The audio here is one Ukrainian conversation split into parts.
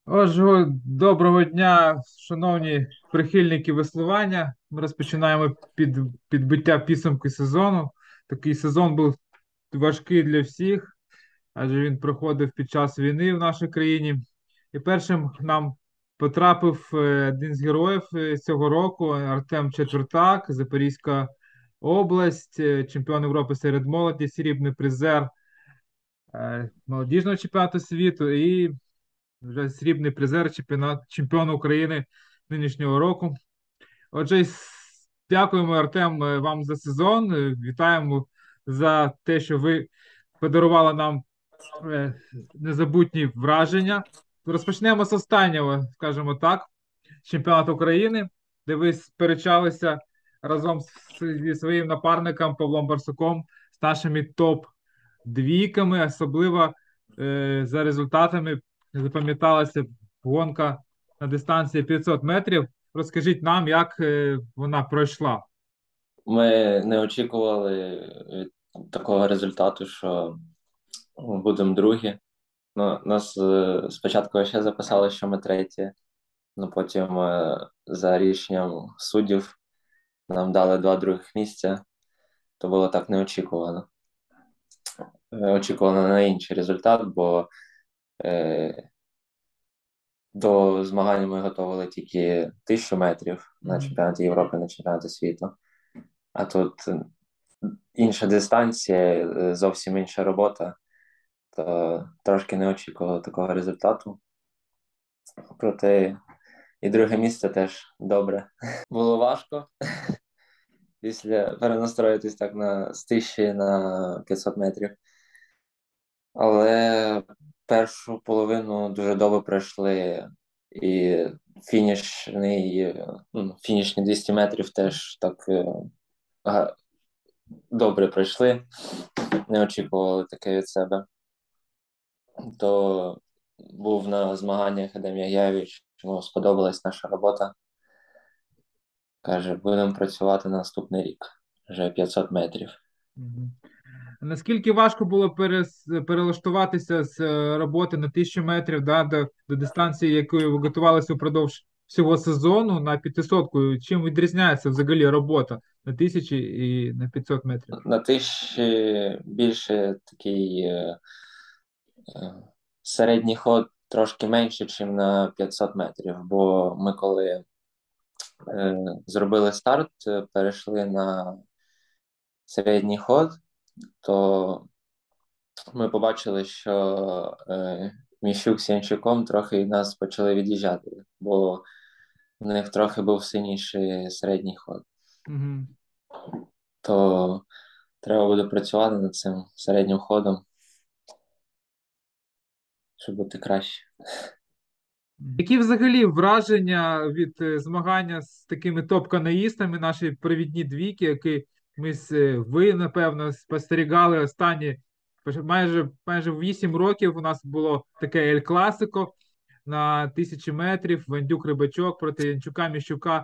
Отже, доброго дня, шановні прихильники веслування. Ми розпочинаємо підбиття підсумку сезону. Такий сезон був важкий для всіх, адже він проходив під час війни в нашій країні. І першим нам потрапив один з героїв цього року Артем Четвертак, Запорізька область, чемпіон Європи серед молоді, срібний призер молодіжного чемпіонату світу і вже срібний призер чемпіона України нинішнього року. Отже, дякуємо, Артем, вам за сезон. Вітаємо за те, що ви подарували нам незабутні враження. Розпочнемо з останнього, скажімо так, чемпіонату України, де ви сперечалися разом зі своїм напарником Павлом Барсуком з нашими топ-двійками, особливо за результатами запам'яталася гонка на дистанції 500 метрів. Розкажіть нам, як вона пройшла. Ми не очікували від такого результату, що будемо другі. Ну, нас спочатку ще записали, що ми треті, але потім за рішенням суддів нам дали два других місця. То було так неочікувано. Очікувано на інший результат, бо е, до змагань ми готували тільки 1000 метрів на Мгм. чемпіонаті Європи, на чемпіонаті світу. А тут інша дистанція, зовсім інша робота. То трошки не очікував такого результату. Проте і друге місце теж добре. Було важко після перенастроїтись так з 1000 на 500 метрів. Але першу половину дуже добре пройшли. І фінішні 200 метрів теж так добре пройшли. Не очікували таке від себе. То був на змаганнях Адам'я Ягевич, йому сподобалась наша робота. Каже, будемо працювати на наступний рік, вже 500 метрів. Мгм. Наскільки важко було перелаштуватися з роботи на 1000 метрів до дистанції, якою ви готувалися впродовж всього сезону на 500-ку? Чим відрізняється взагалі робота на 1000 і на 500 метрів? На 1000 більше такий е, середній ход трошки менше, ніж на 500 метрів. Бо ми коли зробили старт, перейшли на середній ход, то ми побачили, що Міщук з Янчуком трохи від нас почали від'їжджати, бо в них трохи був сильніший середній ход. Мгм. То треба буде працювати над цим середнім ходом, щоб бути краще. Які взагалі враження від змагання з такими топ-каноїстами, наші провідні двійки, які ви, напевно, спостерігали останні майже 8 років. У нас було таке Ель Класико на 1000 метрів, Вандюк Рибачок проти Янчука Міщука.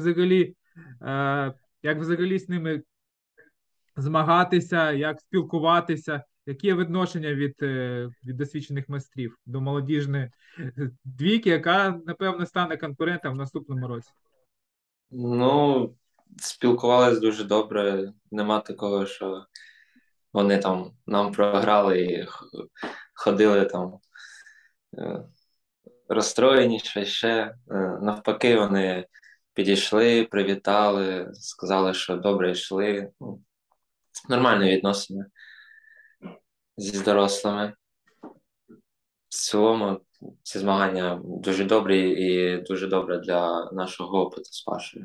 Як взагалі з ними змагатися, як спілкуватися? Які є відношення від досвідчених майстрів до молодіжної двійки, яка, напевно, стане конкурентом в наступному році? Ну, спілкувались дуже добре. Нема такого, що вони там нам програли і ходили там е, розстроєні, що ще. Навпаки, вони підійшли, привітали, сказали, що добре йшли. Ну, нормальне відносини зі дорослими. В цілому ці змагання дуже добрі і дуже добре для нашого опиту з Пашею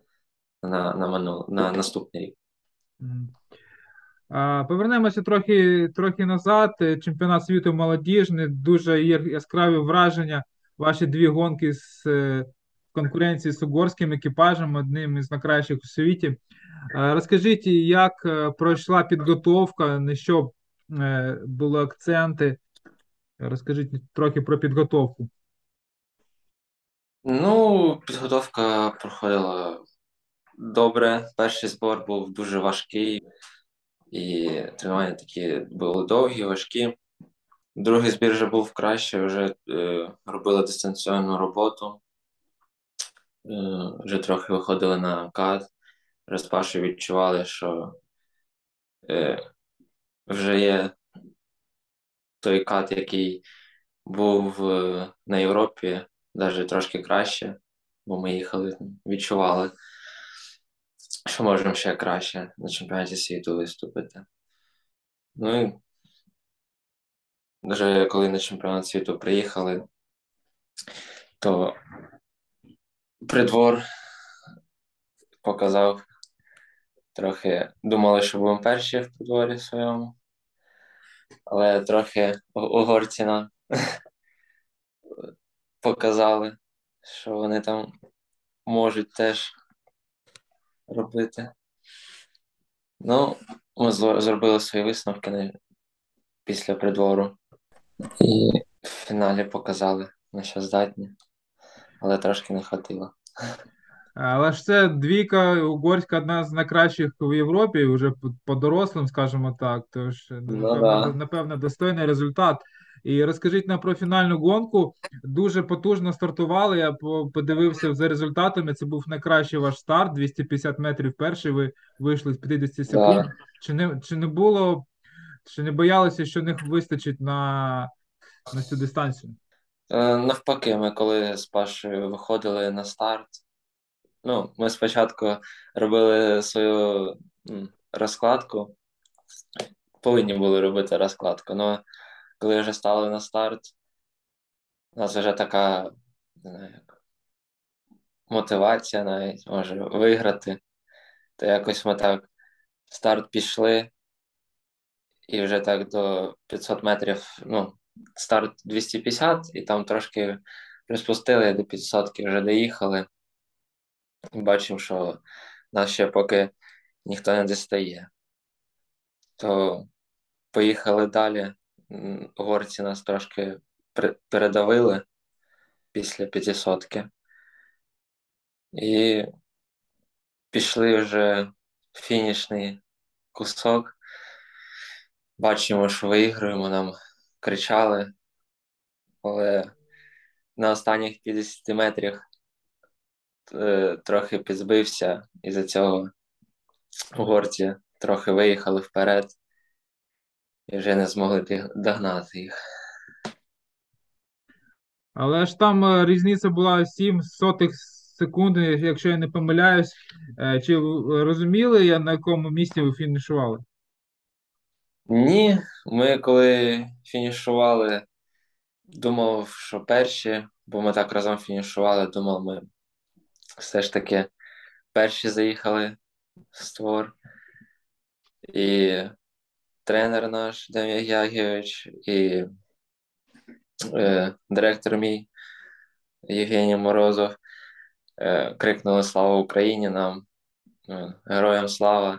на наступний рік. Мгм. Повернемося трохи назад. Чемпіонат світу молодіжний, дуже яскраві враження. Ваші дві гонки в конкуренції з угорським екіпажем, одним із найкращих у світі. Розкажіть, як пройшла підготовка, на що були акценти? Розкажіть трохи про підготовку. Ну, підготовка проходила добре. Перший збор був дуже важкий, і тренування такі були довгі, важкі. Другий збір вже був краще, вже робили дистанційну роботу, вже трохи виходили на кат, вже з Пашою відчували, що е, вже є той кат, який був на Європі, навіть трошки краще, бо ми їхали, відчували, що можемо ще краще на чемпіонаті світу виступити. Ну і навіть коли на чемпіонат світу приїхали, то придвор показав трохи, думали, що будемо перші в придворі своєму, але трохи угорці нам показали, що вони там можуть теж робити. Ну, ми зробили свої висновки після придвору і в фіналі показали, на що здатні, але трошки не хватило. Але ж це двійка угорська одна з найкращих в Європі, вже по дорослим, скажімо так. Тож, Ну да. напевно, достойний результат. І розкажіть нам про фінальну гонку. Дуже потужно стартували. Я подивився за результатами. Це був найкращий ваш старт. 250 метрів перший. Ви вийшли з 50 секунд. Да. Чи не боялися, що не вистачить на цю дистанцію? Навпаки, ми коли з Пашою виходили на старт, ну, ми спочатку робили свою розкладку, повинні були робити розкладку, але коли вже стали на старт, у нас вже така, не знаю, як мотивація навіть може виграти. То якось ми так в старт пішли і вже так до 500 метрів, ну, старт 250, і там трошки приспустили до 500 вже доїхали. Бачимо, що нас ще поки ніхто не дістає. То поїхали далі. Угорці нас трошки передавили після 500-ки. І пішли вже в фінішний кусок. Бачимо, що виіграємо, нам кричали, але на останніх 50 метрах трохи підзбився, і за цього угорці трохи виїхали вперед і вже не змогли догнати їх. Але ж там різниця була 7 сотих секунди, якщо я не помиляюсь. Чи розуміли, на якому місці ви фінішували? Ні, ми коли фінішували, думав, що перші, бо ми так разом фінішували, думав, ми все ж таки перші заїхали в створ. І тренер наш Дем'ян Ягівич, і директор мій Євгеній Морозов крикнули «Слава Україні!» нам, героям слава.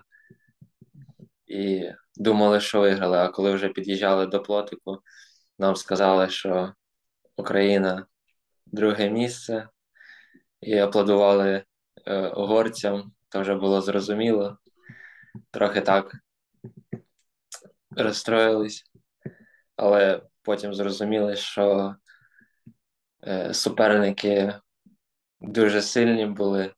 І думали, що виграли. А коли вже під'їжджали до плотику, нам сказали, що Україна друге місце, і аплодували угорцям, то вже було зрозуміло. Трохи так розстроїлись, але потім зрозуміли, що суперники дуже сильні були.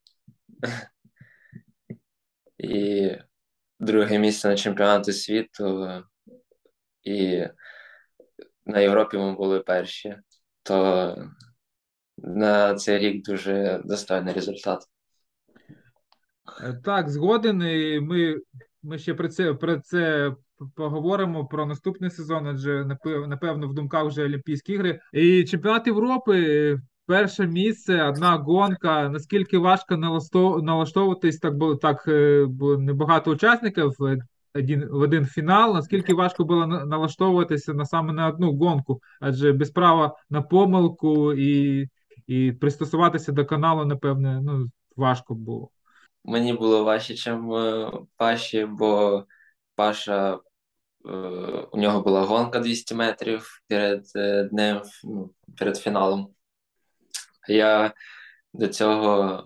І друге місце на чемпіонаті світу, і на Європі ми були перші. То на цей рік дуже достойний результат. Так, згоден. І ми ще про це поговоримо про наступний сезон, адже напевно в думках вже Олімпійські ігри. І чемпіонат Європи, перше місце, одна гонка. Наскільки важко налаштовуватись, було небагато учасників в один фінал. Наскільки важко було налаштовуватися саме на одну гонку, адже без права на помилку і пристосуватися до каналу, напевне, ну, важко було. Мені було важче, ніж Паші, бо Паша, у нього була гонка 200 метрів перед днем, ну, перед фіналом. Я до цього,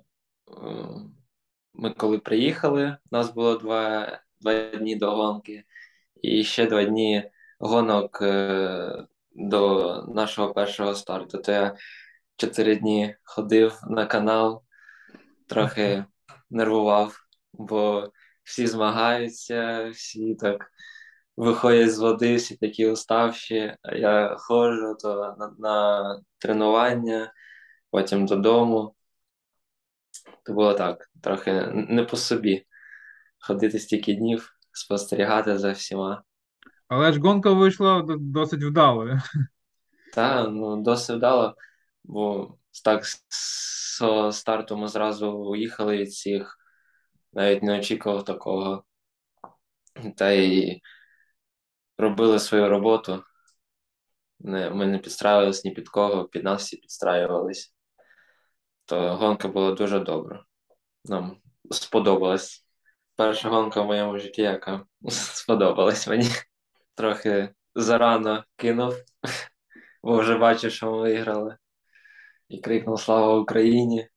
ми коли приїхали, у нас було два дні до гонки, і ще 2 дні гонок до нашого першого старту, то я 4 дні ходив на канал, трохи нервував, бо всі змагаються, всі так виходять з води, всі такі уставші. А я ходжу то на тренування, потім додому. То було так, трохи не по собі ходити стільки днів, спостерігати за всіма. Але ж гонка вийшла досить вдалою. Та, ну, досить вдало, бо так з старту ми зразу уїхали від всіх, навіть не очікував такого. Та й робили свою роботу. Ми не підстраювалися ні під кого, під нас всі підстраювались. То гонка була дуже добра. Нам сподобалась. Перша гонка в моєму житті, яка сподобалась мені. Трохи зарано кинув, бо вже бачив, що ми виграли. І крикнув Слава Україні!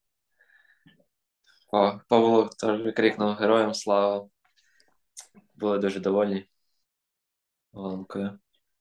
Павло теж крикнув Героям слава. Були дуже довольні гонкою.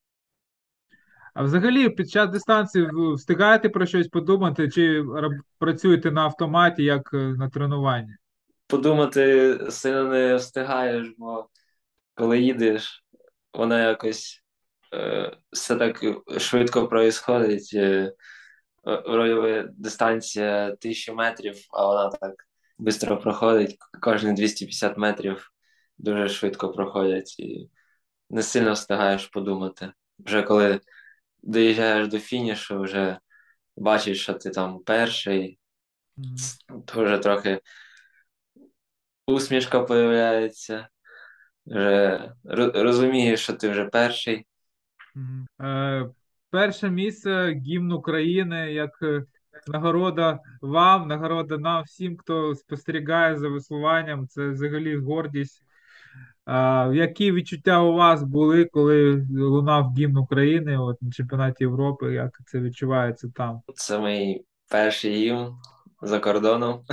А взагалі, під час дистанції ви встигаєте про щось подумати, чи працюєте на автоматі, як на тренуванні? Подумати сильно не встигаєш, бо коли їдеш, воно якось все так швидко проїсходить. Вроді би дистанція 1000 метрів, а вона так швидко проходить. Кожні 250 метрів дуже швидко проходять і не сильно встигаєш подумати. Вже коли доїжджаєш до фінішу, вже бачиш, що ти там перший, Мгм. то вже трохи усмішка появляється, вже розумієш, що ти вже перший. Мгм. Перше місце гімн України як нагорода вам, нагорода нам, всім, хто спостерігає за веслуванням. Це взагалі гордість. Які відчуття у вас були, коли лунав гімн України от, на чемпіонаті Європи? Як це відчувається там? Це мій перший гімн за кордоном,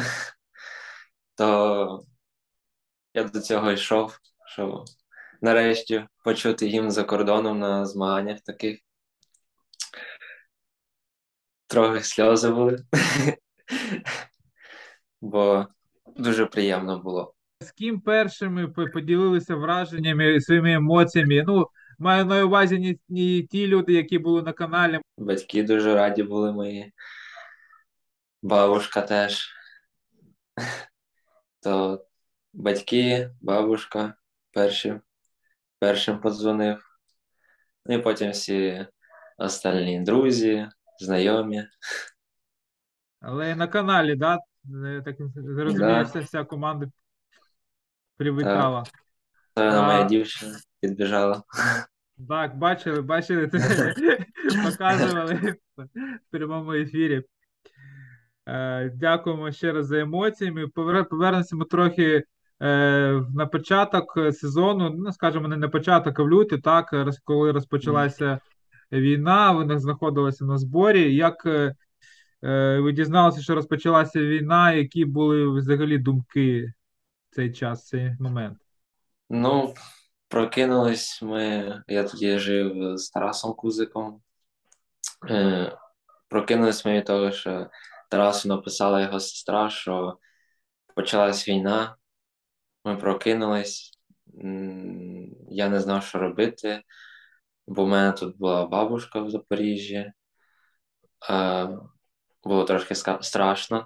то я до цього йшов, щоб нарешті почути гімн за кордоном на змаганнях таких. Трохи сльози були, бо дуже приємно було. З ким першими поділилися враженнями, своїми емоціями? Ну, маю на увазі не ті люди, які були на каналі. Батьки дуже раді були мої, бабушка теж. То батьки, бабушка першим подзвонив. Ну і потім всі остальні друзі, знайомі. Але на каналі, да? Я так зрозумію, Да, вся команда так, привітала. це моя А, дівчина підбіжала. так, бачили, це показували в прямому ефірі. Дякуємо ще раз за емоціями. Повернемося ми трохи на початок сезону. Ну, скажімо, не на початок, а в люті, так, коли розпочалася війна, ви знаходилися на зборі. Як ви дізналися, що розпочалася війна, які були взагалі думки в цей час, в цей момент? Ну, прокинулись ми, я тоді жив з Тарасом Кузиком. Е, Прокинулись ми від того, що Тарасу написала його сестра, що почалась війна. Ми прокинулись. Я не знав, що робити, бо в мене тут була бабушка в Запоріжжі. Е, Було трошки страшно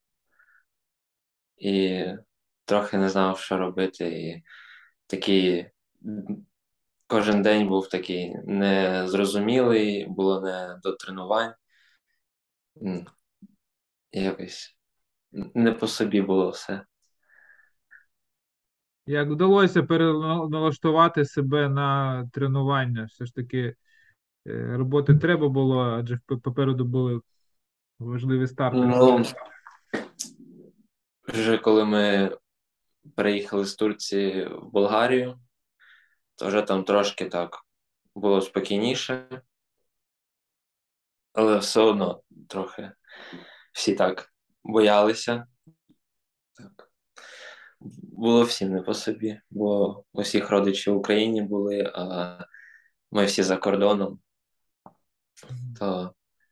і трохи не знав, що робити. І такий кожен день був такий незрозумілий, було не до тренувань. М, Якось не по собі було все. Як вдалося переналаштувати себе на тренування? Все ж таки, роботи треба було, адже попереду були важливі старти. Ну, вже коли ми переїхали з Турції в Болгарію, то вже там трошки так було спокійніше, але все одно трохи всі так боялися. Так. Було всім не по собі, бо усіх родичі в Україні були, а ми всі за кордоном. Мгм. то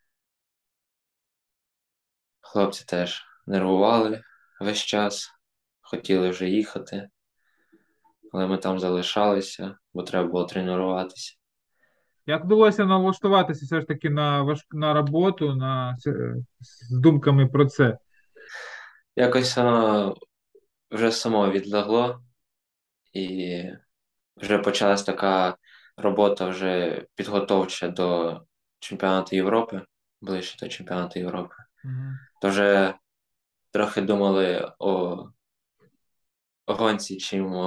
хлопці теж нервували весь час, хотіли вже їхати, але ми там залишалися, бо треба було тренуватися. Як вдалося налаштуватися все ж таки на на роботу, з думками про це? Якось воно вже само відлягло, і вже почалась така робота вже підготовча до чемпіонату Європи, ближче до чемпіонату Європи. Мгм. То вже трохи думали о гонці,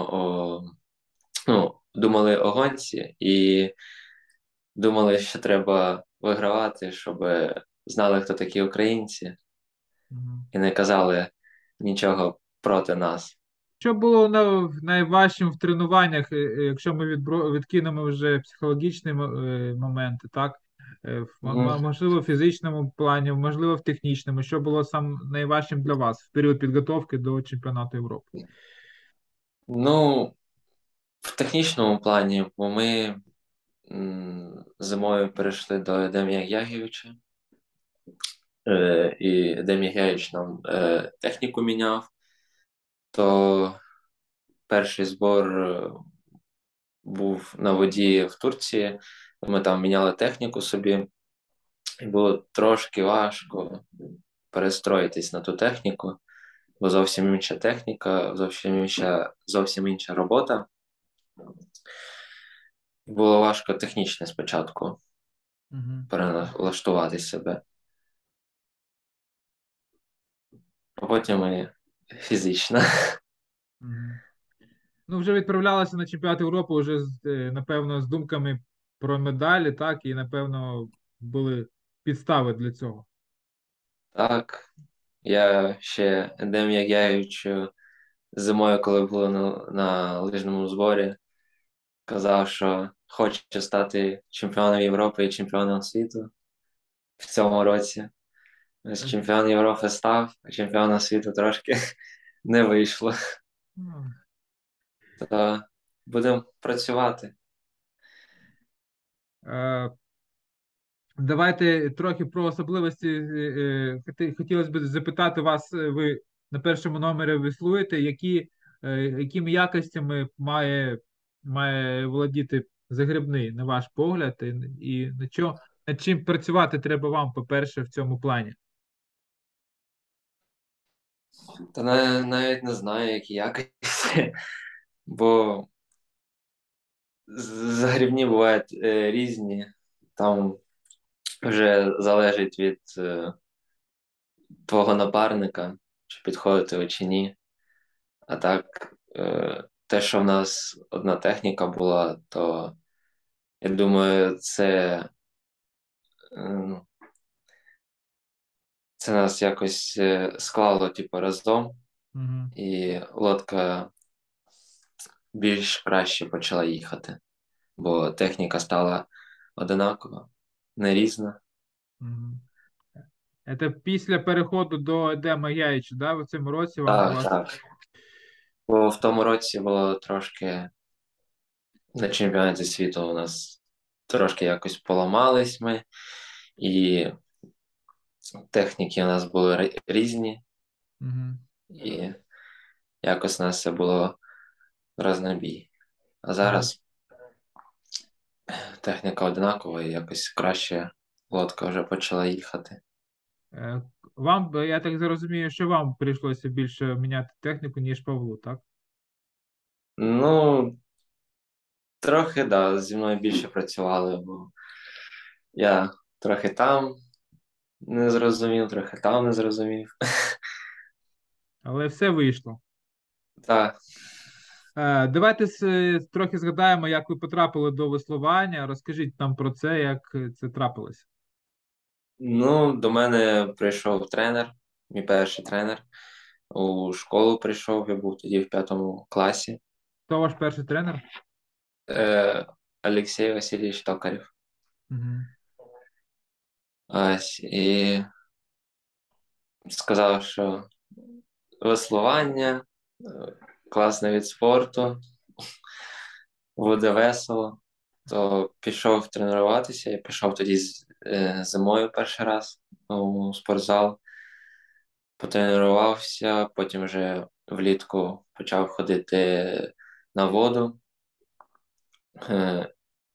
думали о гонці і думали, що треба вигравати, щоб знали, хто такі українці, Мгм. і не казали нічого проти нас. Що було найважчим в тренуваннях, якщо ми відкинемо вже психологічні моменти, так? Мгм. Можливо, в фізичному плані, можливо, в технічному. Що було найважчим для вас в період підготовки до чемпіонату Європи? Ну, в технічному плані, бо ми зимою перейшли до Едемія Ягівича, і Едемій Ягівич нам техніку міняв, то перший збор був на воді в Турції. Ми там міняли техніку собі, і було трошки важко перестроїтись на ту техніку, бо зовсім інша техніка, зовсім інша робота. Було важко технічно спочатку Мгм. перелаштувати себе, а потім і фізично. Мгм. Ну, вже відправлялися на чемпіонат Європи, вже напевно, з думками про медалі, так, і напевно були підстави для цього. Так, я ще Едем Ягяєвич зимою, коли було на лижному зборі, казав, що хоче стати чемпіоном Європи і чемпіоном світу в цьому році. Ось Е, чемпіон Європи став, а чемпіона світу трошки не вийшло. ну, То будемо працювати. е, Давайте трохи про особливості. Хотілося б запитати вас, ви на першому номері веслуєте, якими якостями має володіти загребний, на ваш погляд, і над чим працювати треба вам, по-перше, в цьому плані? Та навіть не знаю, які якості, бо загрібні бувають різні. Там вже залежить від твого напарника, чи підходити ви чи ні. А так, те, що в нас одна техніка була, то я думаю, ну, це нас якось склало типу, разом, Угу. і лодка більш краще почала їхати, бо техніка стала одинакова, не різна. Угу. Це після переходу до Едема Яїча, да, в цьому році вам у Так, вас. так. Бо в тому році було трошки на чемпіонаті світу у нас трошки якось поламались ми, і техніки у нас були різні, Угу. і якось у нас це було рознобій. А Угу. зараз техніка одинакова і якось краще лодка вже почала їхати. Вам, я так зрозумію, що вам прийшлося більше міняти техніку, ніж Павлу, так? Ну, трохи, да, зі мною більше працювали, бо я трохи там не зрозумів, трохи там не зрозумів. Але все вийшло. Так, Давайте трохи згадаємо, як ви потрапили до веслування. Розкажіть нам про це, як це трапилось. ну, до мене прийшов тренер, мій перший тренер. У школу прийшов, я був тоді в 5 класі. Хто ваш перший тренер? Е, Олексій Васильович Токарєв. Угу. Ось, і сказав, що веслування, класний від спорту, буде весело. то пішов тренуватися. Я пішов тоді зимою перший раз у спортзал, потренувався, потім вже влітку почав ходити на воду. Е,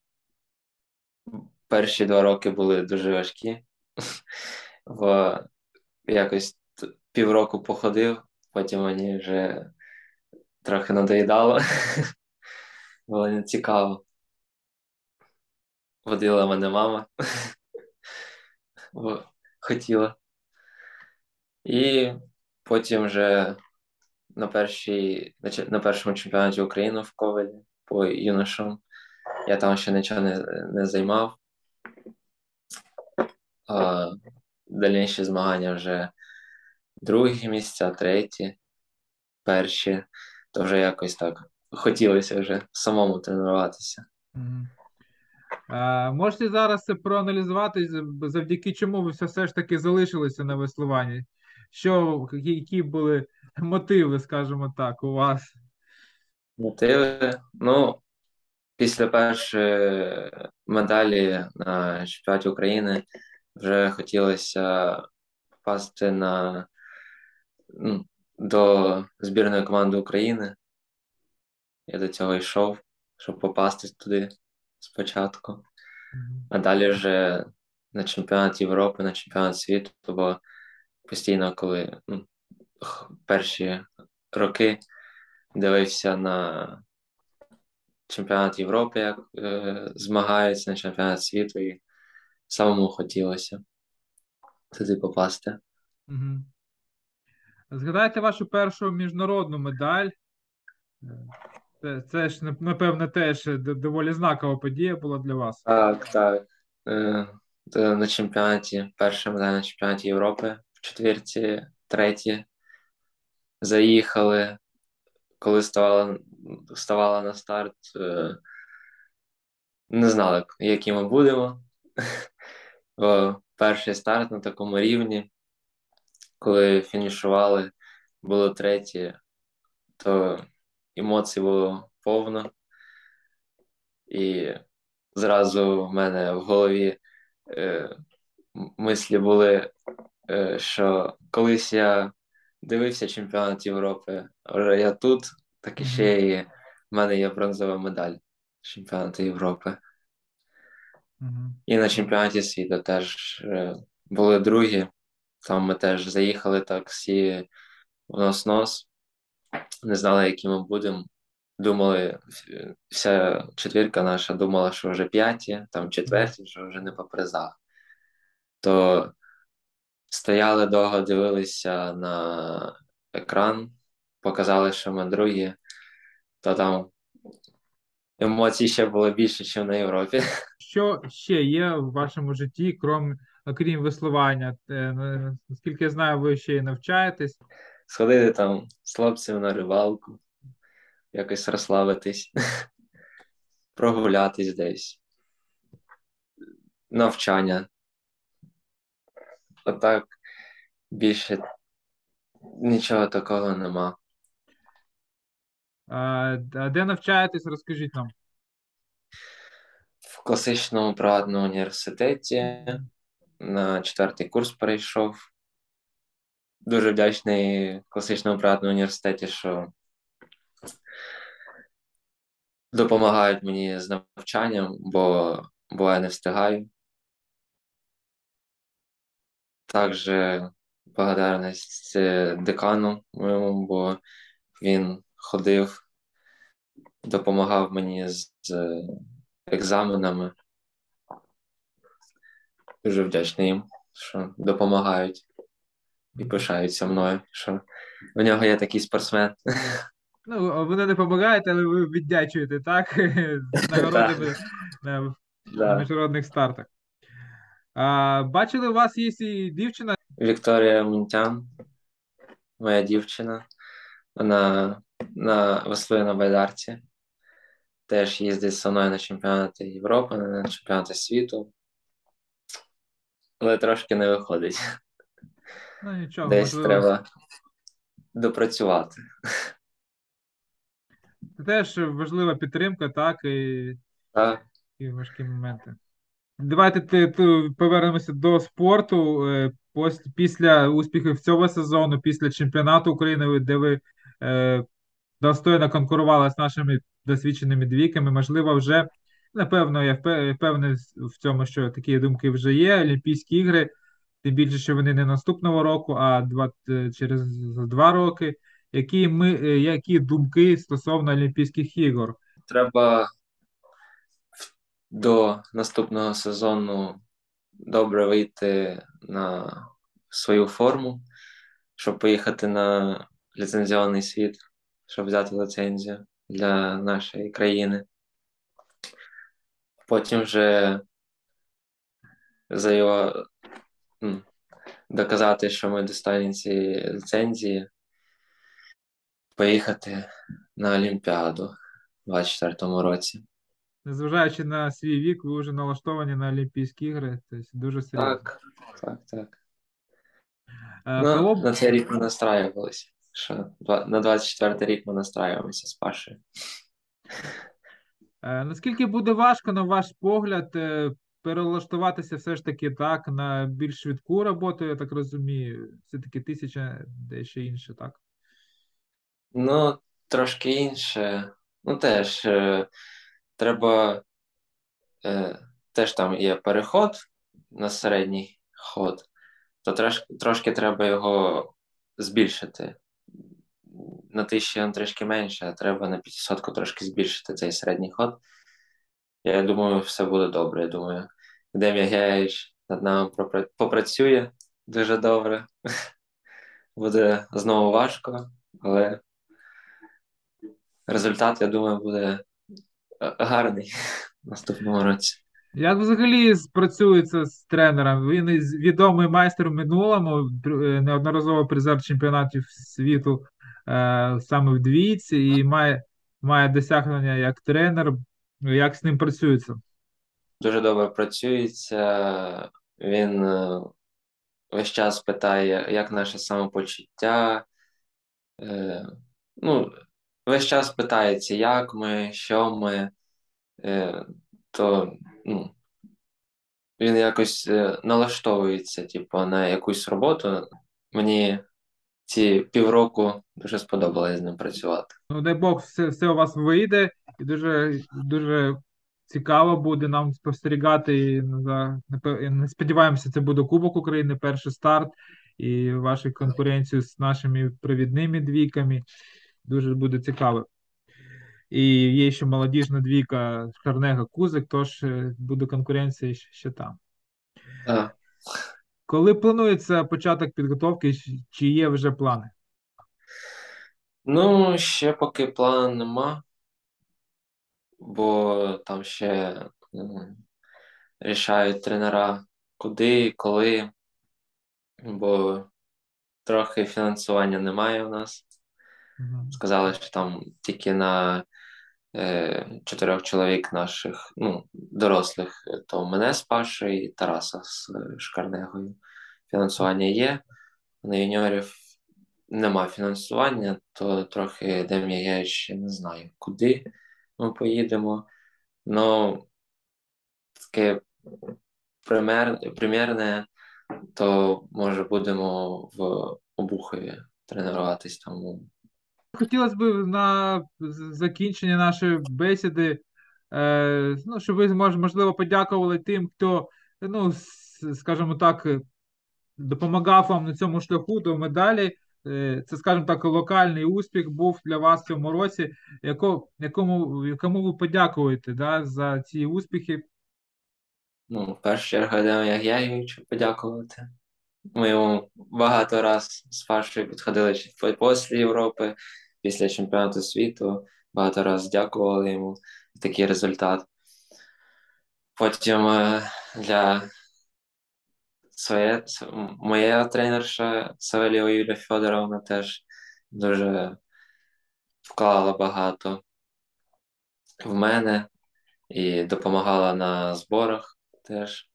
Перші 2 роки були дуже важкі. Бо якось півроку походив, потім мені вже трохи надоїдало. Було не цікаво. Водила мене мама, бо хотіла. І потім вже на першому чемпіонаті України в Ковелі по юношам я там ще нічого не займав. А дальніші змагання вже другі місця, треті, перші, то вже якось так хотілося вже самому тренуватися. Мгм. Можете зараз це проаналізувати, завдяки чому ви все ж таки залишилися на веслуванні? Які були мотиви, скажімо так, у вас? Мотиви. Ну, після першої медалі на чемпіонаті України вже хотілося попасти до збірної команди України. Я до цього йшов, щоб попасти туди спочатку. Мгм. А далі вже на чемпіонат Європи, на чемпіонат світу, бо постійно, коли перші роки дивився на чемпіонат Європи, як змагаються на чемпіонат світу, і самому хотілося туди попасти. Мгм. Згадайте вашу першу міжнародну медаль. Е, це ж, напевне, теж доволі знакова подія була для вас. Так, так. Е, на чемпіонаті, перша медаль на чемпіонаті Європи в четвірці, треті. Заїхали, коли ставала на старт, не знали, які ми будемо. Бо перший старт на такому рівні, коли фінішували, було треті, то емоцій було повно. І зразу в мене в голові е, мислі були, що колись я дивився чемпіонат Європи, а вже я тут, так і Мгм. ще і в мене є бронзова медаль чемпіонату Європи. Мгм. І на чемпіонаті світу теж були другі. Там ми теж заїхали так всі в нос-нос, не знали, які ми будемо. Думали, вся четвірка наша думала, що вже п'яті, там Мгм. четверті, що вже не по призах. То стояли довго, дивилися на екран, показали, що ми другі, то там емоцій ще було більше, ніж на Європі. Що ще є в вашому житті, окрім веслування? Наскільки я знаю, ви ще й навчаєтесь. Сходити там з хлопцями на рибалку, якось розслабитись, прогулятись десь, навчання. Отак більше нічого такого нема. А де навчаєтесь, розкажіть нам. В класичному приватному університеті на 4-й курс перейшов. Дуже вдячний класичному приватному університеті, що допомагають мені з навчанням, бо я не встигаю. Також благодарність декану моєму, бо він ходив, допомагав мені з екзаменами. Дуже вдячний їм, що допомагають і пишаються мною, що в нього є такий спортсмен. Ну, ви не допомагаєте, але ви віддячуєте, так? З Так, нагородами на да. міжнародних стартах. Бачили, у вас є і дівчина. Вікторія Мунтян, моя дівчина, вона веслує на байдарці. Теж їздить зі мною на чемпіонати Європи, на чемпіонати світу, але трошки не виходить. Ну, нічого, Десь можливо. треба допрацювати. Це теж важлива підтримка, так? І Так, і важкі моменти. Давайте повернемося до спорту. Після успіхів цього сезону, після чемпіонату України, де ви достойно конкурували з нашими досвідченими двійками, можливо, вже, напевно, я впевнений в цьому, що такі думки вже є. Олімпійські ігри, тим більше, що вони не наступного року, а через 2 роки. Які думки стосовно Олімпійських ігор? Треба до наступного сезону добре вийти на свою форму, щоб поїхати на ліцензіонний світ, щоб взяти ліцензію для нашої країни. Потім вже за його доказати, що ми достойні цієї ліцензії, поїхати на Олімпіаду у 2024 році. Незважаючи на свій вік, ви вже налаштовані на Олімпійські ігри, тобто дуже серйозно. Так. Кого На цей рік ми настраювалися. Що на 24-й рік ми настраюємося з Пашею. Наскільки буде важко, на ваш погляд, перелаштуватися все ж таки так на більш швидку роботу, я так розумію, все-таки 1000, дещо інше, так? Трошки інше. Теж треба, теж там є переход на середній ход, то трошки треба його збільшити. На 1000 трішки менше, а треба на 500 трошки збільшити цей середній ход. Я думаю, все буде добре. Я думаю, Дем'я Геєвич над нами попрацює дуже добре. Буде знову важко, але результат, я думаю, буде гарний в наступному році. Як взагалі спрацюється з тренером? Він відомий майстер в минулому, неодноразово призер чемпіонатів світу саме в двійці і має досягнення як тренер. Як з ним працюється? Дуже добре працюється. Він весь час питає, як наше самопочуття. Весь час питається, як ми, що ми. То він якось налаштовується, на якусь роботу. Мені ці півроку дуже сподобалось з ним працювати. Дай Бог, все у вас вийде, і дуже дуже цікаво буде нам спостерігати. І сподіваємося, це буде Кубок України, перший старт і вашу конкуренцію з нашими провідними двійками. Дуже буде цікаво. І є ще молодіжна двійка Шарнега Кузик, тож буде конкуренція ще там. Так. Коли планується початок підготовки, чи є вже плани? Ще поки плану нема, бо там ще рішають тренера, куди, коли, бо трохи фінансування немає у нас. Сказали, що там тільки на 4 чоловік наших, дорослих, то мене з Пашою і Тараса з Шкарнегою. Фінансування є, а на юніорів нема фінансування, то трохи Дем'я я ще не знаю, куди ми поїдемо. Таке примірне, то може будемо в Обухові тренуватись там. Хотілося б на закінчення нашої бесіди, щоб ви можливо подякували тим, хто, скажімо так, допомагав вам на цьому шляху до медалі. Це, скажімо так, локальний успіх був для вас в цьому році. Якому ви подякуєте за ці успіхи? В першу чергу Дем'я Геєвичу подякувати. Ми йому багато раз з Пашою підходили після Європи, після чемпіонату світу. Багато раз дякували йому за такий результат. Потім для моя тренерша Савельєва Юлія Федоровна теж дуже вклала багато в мене і допомагала на зборах теж.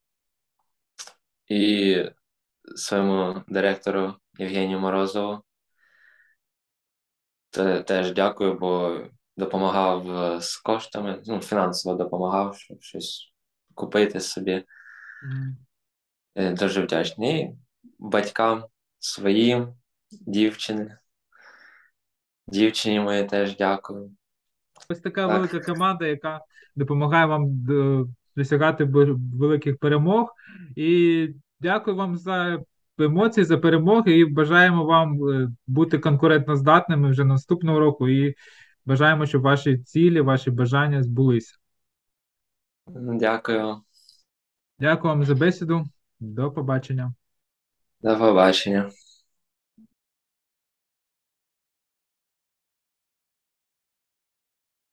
І своєму директору Євгенію Морозову теж дякую, бо допомагав з коштами, ну, фінансово допомагав, щоб щось купити собі. Мгм. Дуже вдячний батькам своїм, дівчині. Дівчині моїй теж дякую. Ось така Так, велика команда, яка допомагає вам досягати великих перемог. І дякую вам за емоції, за перемоги, і бажаємо вам бути конкурентноздатними вже наступного року. І бажаємо, щоб ваші цілі, ваші бажання збулися. дякую. Дякую вам за бесіду. До побачення. До побачення.